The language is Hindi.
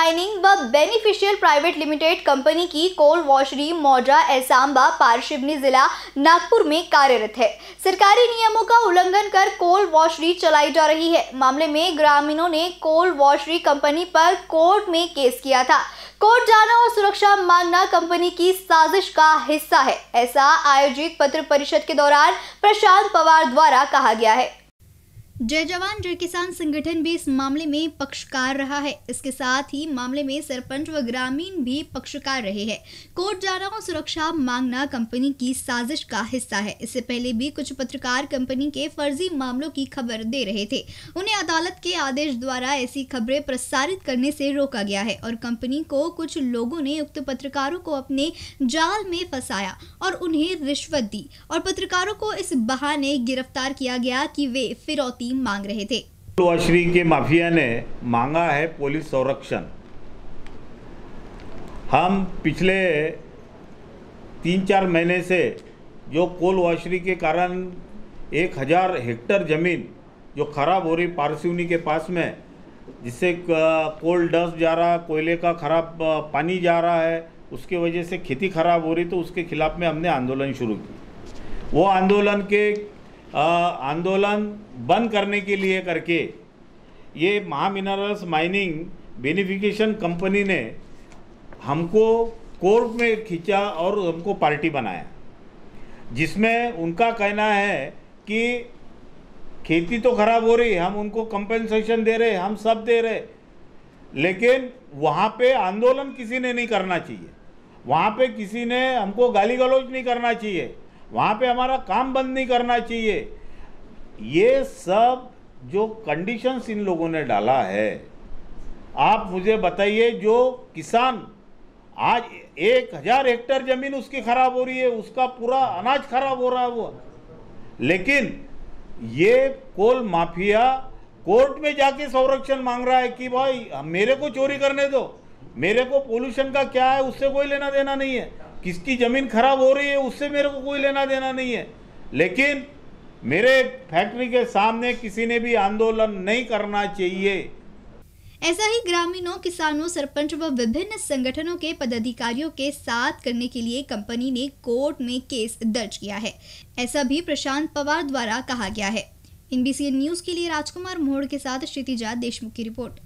माइनिंग व बेनिफिशियल प्राइवेट लिमिटेड कंपनी की कोल वॉशरी मौजा एसांबा पारशिवनी जिला नागपुर में कार्यरत है। सरकारी नियमों का उल्लंघन कर कोल वॉशरी चलाई जा रही है। मामले में ग्रामीणों ने कोल वॉशरी कंपनी पर कोर्ट में केस किया था। कोर्ट जाना और सुरक्षा मांगना कंपनी की साजिश का हिस्सा है, ऐसा आयोजित पत्र परिषद के दौरान प्रशांत पवार द्वारा कहा गया है। जय जवान जय किसान संगठन भी इस मामले में पक्षकार रहा है। इसके साथ ही मामले में सरपंच व ग्रामीण भी पक्षकार रहे हैं। कोर्ट जाना और सुरक्षा मांगना कंपनी की साजिश का हिस्सा है। इससे पहले भी कुछ पत्रकार कंपनी के फर्जी मामलों की खबर दे रहे थे। उन्हें अदालत के आदेश द्वारा ऐसी खबरें प्रसारित करने से रोका गया है और कंपनी को कुछ लोगों ने उक्त पत्रकारों को अपने जाल में फंसाया और उन्हें रिश्वत दी और पत्रकारों को इस बहाने गिरफ्तार किया गया कि वे फिरौती मांग रहे थे। वॉशरी के माफिया ने मांगा है पुलिस संरक्षण। हम पिछले 3-4 महीने से जो कोल वॉशरी के कारण 1000 हेक्टेयर ज़मीन जो खराब हो रही पारसिवनी के पास में, जिससे कोल डस्ट जा रहा, कोयले का खराब पानी जा रहा है, उसके वजह से खेती खराब हो रही, तो उसके खिलाफ में हमने आंदोलन शुरू की। वो आंदोलन बंद करने के लिए करके ये महा मिनरल्स माइनिंग बेनिफिकेशन कंपनी ने हमको कोर्ट में खींचा और हमको पार्टी बनाया, जिसमें उनका कहना है कि खेती तो खराब हो रही, हम उनको कंपेंसेशन दे रहे, हम सब दे रहे, लेकिन वहाँ पे आंदोलन किसी ने नहीं करना चाहिए, वहाँ पे किसी ने हमको गाली गलौज नहीं करना चाहिए, वहाँ पे हमारा काम बंद नहीं करना चाहिए। ये सब जो कंडीशंस इन लोगों ने डाला है, आप मुझे बताइए, जो किसान आज 1000 हेक्टेयर ज़मीन उसकी खराब हो रही है, उसका पूरा अनाज खराब हो रहा है वो, लेकिन ये कोल माफिया कोर्ट में जाके संरक्षण मांग रहा है कि भाई मेरे को चोरी करने दो, मेरे को पोल्यूशन का क्या है उससे कोई लेना देना नहीं है, किसकी ज़मीन खराब हो रही है उससे मेरे को कोई लेना देना नहीं है, लेकिन मेरे फैक्ट्री के सामने किसी ने भी आंदोलन नहीं करना चाहिए। ऐसा ही ग्रामीणों, किसानों, सरपंच व विभिन्न संगठनों के पदाधिकारियों के साथ करने के लिए कंपनी ने कोर्ट में केस दर्ज किया है, ऐसा भी प्रशांत पवार द्वारा कहा गया है। NBCN न्यूज के लिए राजकुमार मोड़ के साथ क्षितिजा देशमुख की रिपोर्ट।